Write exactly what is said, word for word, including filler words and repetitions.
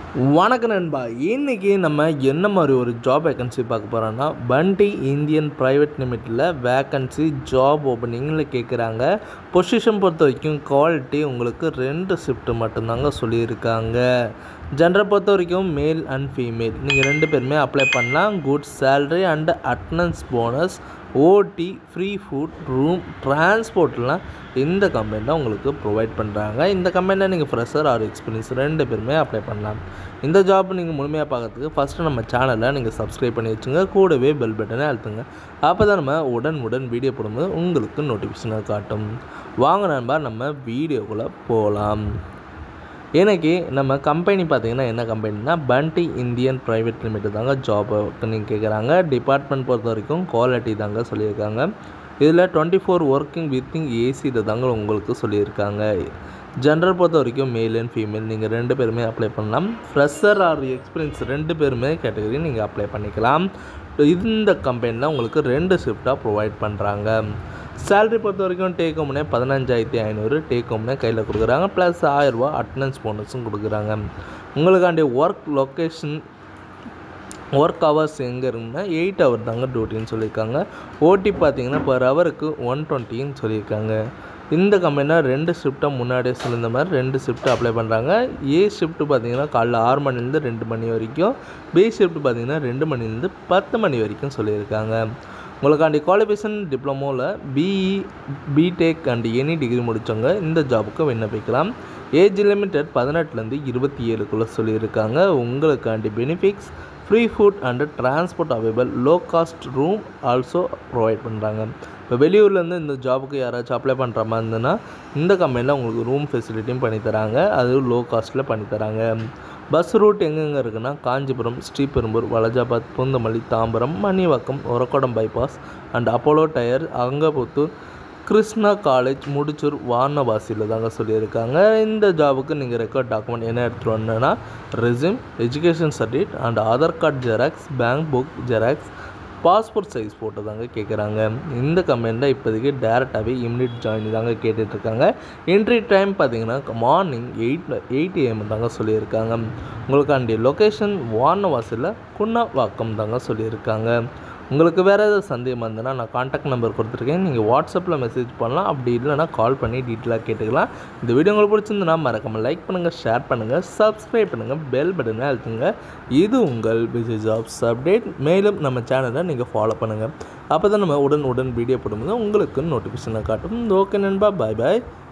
வணக்கம் நண்பா. இன்றைக்கி நம்ம என்ன மாதிரி ஒரு ஜாப் வேக்கன்சி பார்க்க போகிறோன்னா, பண்டி இந்தியன் ப்ரைவேட் லிமிட்டில் வேக்கன்சி ஜாப் ஓப்பனிங்கில் கேட்குறாங்க. பொசிஷன் பொறுத்த வரைக்கும் குவாலிட்டி உங்களுக்கு ரெண்டு ஷிஃப்ட்டு மட்டும்தாங்க சொல்லியிருக்காங்க. ஜெண்டரை பொறுத்த வரைக்கும் மேல் அண்ட் ஃபீமேல் நீங்கள் ரெண்டு பேருமே அப்ளை பண்ணலாம். Good salary and attendance bonus, OT, free food, room, டிரான்ஸ்போர்ட்லாம் இந்த கம்பெனியில் உங்களுக்கு ப்ரொவைட் பண்ணுறாங்க. இந்த கம்பெனியில் நீங்கள் ஃப்ரெஷர் ஆர் எக்ஸ்பீரியன்ஸ் ரெண்டு பேருமே அப்ளை பண்ணலாம். இந்த ஜாப் நீங்கள் முழுமையாக பார்க்கறதுக்கு ஃபஸ்ட்டு நம்ம சேனலை நீங்கள் சப்ஸ்கிரைப் பண்ணி வச்சுங்க. கூடவே பெல் பட்டனை அழுத்துங்க. அப்போ தான் நம்ம உடன் உடன் வீடியோ போடும்போது உங்களுக்கு நோட்டிஃபிகேஷனாக காட்டும். வாங்க நண்பா, நம்ம வீடியோக்குள்ளே போகலாம். எனக்கு நம்ம கம்பெனி பார்த்திங்கன்னா என்ன கம்பெனினா, பண்டி இந்தியன் ப்ரைவேட் லிமிட்டட் தாங்க ஜாப் நீங்கள் கேட்குறாங்க. டிபார்ட்மெண்ட் பொறுத்த வரைக்கும் குவாலிட்டி தாங்க சொல்லியிருக்காங்க. இதில் டுவெண்ட்டி ஃபோர் ஒர்க்கிங் வித்திங் ஏசியில் தாங்க உங்களுக்கு சொல்லியிருக்காங்க. ஜெண்டர் பொறுத்த வரைக்கும் மேல் அண்ட் ஃபீமேல் நீங்கள் ரெண்டு பேருமே அப்ளை பண்ணலாம். ஃப்ரெஷர் ஆர் எக்ஸ்பீரியன்ஸ் ரெண்டு பேருமே கேட்டகரி நீங்கள் அப்ளை பண்ணிக்கலாம். இந்த கம்பெனியில் உங்களுக்கு ரெண்டு ஷிஃப்டாக ப்ரொவைட் பண்ணுறாங்க. சேலரி பொறுத்த வரைக்கும் டேக் ஹோம்னே பதினஞ்சாயிரத்தி ஐநூறு டேக் ஹோம்னே கையில் கொடுக்குறாங்க. ப்ளஸ் ஆயிரரூபா அட்டனன்ஸ் போனஸும் கொடுக்குறாங்க. உங்களுக்காண்டி ஒர்க் லொக்கேஷன் ஒர்க் ஹவர்ஸ் எங்கே இருக்குன்னா எயிட் ஹவர் தாங்க டியூட்டின்னு சொல்லியிருக்காங்க. ஓடி பார்த்தீங்கன்னா பர் ஹவருக்கு ஒன் டுவெண்ட்டின்னு சொல்லியிருக்காங்க. இந்த கம்பெனியில் ரெண்டு ஷிஃப்ட்டாக முன்னாடியே சொல்லியிருந்த மாதிரி ரெண்டு ஷிஃப்ட்டு அப்ளை பண்ணுறாங்க. ஏ ஷிஃப்ட்டு பார்த்தீங்கன்னா காலைல ஆறு மணிலேருந்து ரெண்டு மணி வரைக்கும், பி ஷிஃப்ட்டு பார்த்தீங்கன்னா ரெண்டு மணிலேருந்து பத்து மணி வரைக்கும் சொல்லியிருக்காங்க. உங்களுக்காண்டி குவாலிஃபிகேஷன் டிப்ளமோவில் BE, BTech and any degree முடித்தவங்க இந்த ஜாபுக்கு விண்ணப்பிக்கலாம். ஏஜ் லிமிட்டட் பதினெட்டுலேருந்து இருபத்தி ஏழுக்குள்ளே சொல்லியிருக்காங்க. உங்களுக்காண்டி benefits free food and transport available, low cost room also provide பண்ணுறாங்க. இப்போ வெளியூர்லேருந்து இந்த ஜாபுக்கு யாராச்சும் அப்ளை பண்ணுற மாதிரி இருந்ததுன்னா இந்த கம்பெனியில் உங்களுக்கு ரூம் ஃபெசிலிட்டியும் பண்ணித்தராங்க. அது லோ காஸ்ட்டில் பண்ணித்தராங்க. பஸ் ரூட் எங்கெங்கே இருக்குன்னா, Kanchipuram, Sriperumbudur, Walajabad, Poonamallee, Tambaram, Manivakkam, Oragadam bypass and Apollo tyre, Anakaputhur, Krishna college, Mudichur, வாரணவாசியில் தாங்க சொல்லியிருக்காங்க. இந்த ஜாபுக்கு நீங்கள் ரெக்கார்ட் டாக்குமெண்ட் என்ன எடுத்துகிட்டு வரணுன்னா, resume, education certificate and Aadhaar card xerox, bank book xerox, passport size photo தாங்க கேட்குறாங்க. இந்த கம்பெனியில் இப்போதைக்கு டேரெக்டாகவே இமிடியட் ஜாயின் தாங்க கேட்டுட்ருக்காங்க. என்ட்ரி டைம் பார்த்தீங்கன்னா மார்னிங் எயிட் எயிட் ஏஎம் தாங்க சொல்லியிருக்காங்க. உங்களுக்காண்டி லொக்கேஷன் வாரணவாசியில் குன்னவாக்கம் தாங்க சொல்லியிருக்காங்க. உங்களுக்கு வேறு ஏதாவது சந்தேகமாக இருந்ததுன்னா நான் கான்டாக்ட் நம்பர் கொடுத்துருக்கேன். நீங்கள் வாட்ஸ்அப்பில் மெசேஜ் பண்ணலாம். அப்படி இல்லைனா கால் பண்ணி டீட்டெயிலாக கேட்டுக்கலாம். இந்த வீடியோ உங்களுக்கு பிடிச்சிருந்துன்னா மறக்காமல் லைக் பண்ணுங்கள், ஷேர் பண்ணுங்கள், சப்ஸ்கிரைப் பண்ணுங்கள், பெல் பட்டனை அழுத்துங்க. இது உங்கள் பிசி ஜாப்ஸ் அப்டேட். மேலும் நம்ம சேனலை நீங்கள் ஃபாலோ பண்ணுங்கள். அப்போ தான் நம்ம உடன் உடன் வீடியோ போடும்போது உங்களுக்கு நோட்டிஃபிகேஷனை காட்டும். ஓகே நண்பா, பாய் பாய்.